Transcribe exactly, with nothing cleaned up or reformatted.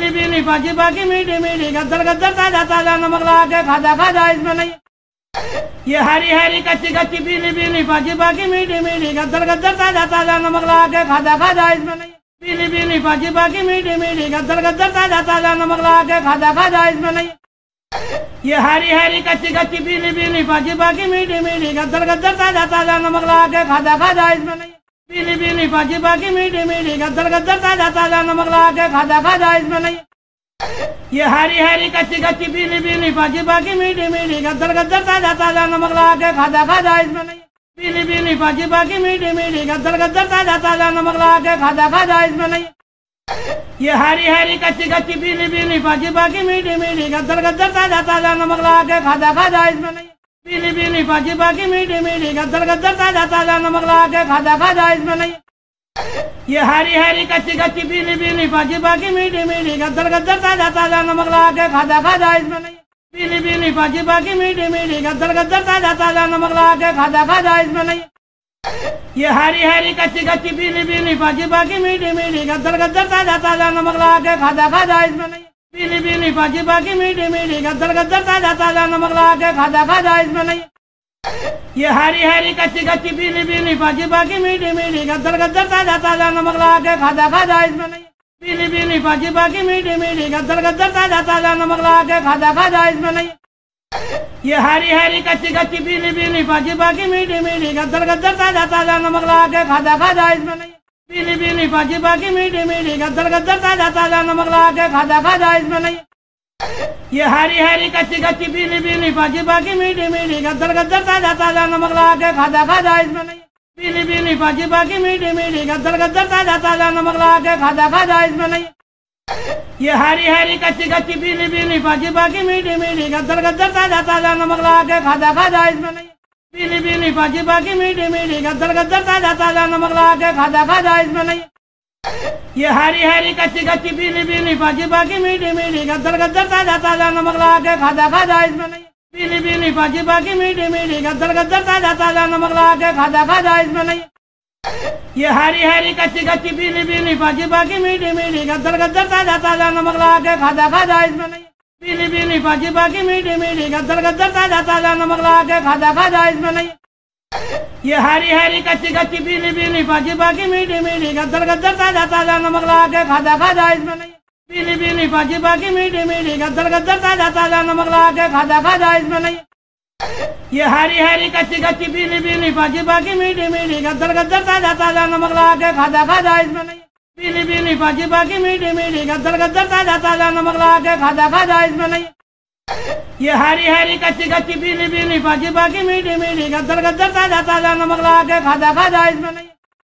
पीली पीली भाजी बाकी मीठी मीठी गद्दर गद्दर ताजा ताजा नमक लगा के खाजा खाजा इसमें नहीं। ये हरी हरी कच्ची कच्ची पीली पीली भाजी बाकी मीठी मीठी गद्दर गद्दर ताजा ताजा नमक लगा के खाजा खाजा इसमें नहीं। पीली पीली भाजी बाकी मीठी मीठी गद्दर गद्दर ताजा ताजा नमक लगा के खाजा खाजा इसमें नहीं। ये हरी हरी कच्ची कच्ची पीली पीली भाजी बाकी मीठी मीठी गद्दर गद्दर ताजा ताजा नमक लगा के खाजा खाजा इसमें नहीं। पीली पीली भाजी बाकी मीठी मीठी गद्दर गद्दर ताजा ताजा नमक लगा के खाजा खाजा इसमें नहीं। ये हरी हरी कच्ची कच्ची पीली पीली भाजी बाकी मीठी मीठी गद्दर गद्दर ताजा ताजा नमक लगा के खाजा खाजा इसमें नहीं। पीली पीली भाजी बाकी मीठी मीठी गद्दर गद्दर ताजा ताजा नमक लगा के खाजा खाजा इसमें नहीं। ये हरी हरी कच्ची कच्ची पीली पीली भाजी बाकी मीठी मीठी गद्दर गद्दर ताजा ताजा नमक लगा के खाजा खाजा इसमें नहीं। पीली पीली भाजी बाकी मीठी मीठी गद्दर गद्दर ताजा ताजा नमक लगा के खाजा खाजा इसमें नहीं। ये हरी हरी कच्ची कच्ची पीली पीली भाजी बाकी मीठी मीठी गद्दर गद्दर ताजा ताजा नमक लगा के खाजा खाजा इसमें नहीं। पीली पीली भाजी बाकी मीठी मीठी गद्दर गद्दर ताजा ताजा नमक लगा के खाजा खाजा इसमें नहीं। ये हरी हरी कच्ची कच्ची पीली पीली भाजी बाकी मीठी मीठी गद्दर गद्दर ताजा ताजा नमक लगा के खाजा खाजा इसमें नहीं। पीली पीली भाजी बाकी मीठी मीठी गद्दर गद्दर ताजा ताजा नमक लगा के खाजा खाजा इसमें नहीं। ये हरी हरी कच्ची कच्ची पीली पीली भाजी बाकी मीठी मीठी गद्दर गद्दर ताजा ताजा नमक लगा के खाजा खाजा इसमें नहीं। पीली पीली भाजी बाकी मीठी मीठी गद्दर गद्दर ताजा ताजा नमक लगा के खाजा खाजा इसमें नहीं। ये हरी हरी कच्ची कच्ची पीली पीली भाजी बाकी मीठी मीठी गद्दर गद्दर ताजा ताजा नमक लगा के खाजा खाजा इसमें नहीं। पीली पीली भाजी बाकी मीठी मीठी गद्दर गद्दर ताजा ताजा नमक लगा के खाजा खाजा इसमें नहीं। ये हरी हरी कच्ची कच्ची पीली पीली भाजी बाकी मीठी मीठी गद्दर गद्दर ताजा ताजा नमक लगा के खाजा खाजा इसमें नहीं। पीली पीली भाजी बाकी मीठी मीठी गद्दर गद्दर ताजा ताजा नमक लगा के खाजा खाजा इसमें नहीं। ये हरी हरी कच्ची कच्ची पीली पीली भाजी बाकी मीठी मीठी गद्दर गद्दर ताजा ताजा नमक लगा के खाजा खाजा इसमें नहीं। पीली पीली भाजी बाकी मीठी मीठी गद्दर गद्दर ताजा ताजा नमक लगा के खाजा खाजा इसमें नहीं। ये हरी हरी कच्ची कच्ची पीली पीली भाजी बाकी मीठी मीठी गद्दर गद्दर ताजा ताजा नमक लगा के खाजा खाजा इसमें नहीं। पीली पीली भाजी बाकी मीठी मीठी गद्दर गद्दर ताजा ताजा नमक लगा के खाजा खाजा इसमें नहीं। ये हरी हरी कच्ची कच्ची पीली पीली भाजी बाकी मीठी मीठी गद्दर गद्दर ताजा ताजा नमक लगा के खाजा खाजा इसमें नहीं। पीली पीली भाजी बाकी मीठी मीठी गद्दर गद्दर ताजा ताजा नमक लगा के खाजा खाजा इसमें नहीं। ये हरी हरी कच्ची कच्ची पीली पीली भाजी बाकी मीठी मीठी गद्दर गद्दर ताजा ताजा नमक लगा के खाजा खाजा इसमें नहीं। पीली पीली भाजी बाकी मीठी मीठी गद्दर गद्दर ताजा ताजा नमक लगा के खाजा खाजा इसमें नहीं। ये हरी हरी कच्ची कच्ची पीली पीली भाजी बाकी मीठी मीठी गद्दर गद्दर ताजा ताजा नमक लगा के खाजा खाजा इसमें नहीं। पीली पीली भाजी बाकी मीठी मीठी गद्दर गद्दर ताजा ताजा नमक लगा के खाजा खाजा इसमें नहीं। ये हरी हरी कच्ची कच्ची पीली पीली भाजी बाकी मीठी मीठी गद्दर गद्दर ताजा ताजा नमक लगा के खाजा खाजा इसमें नहीं।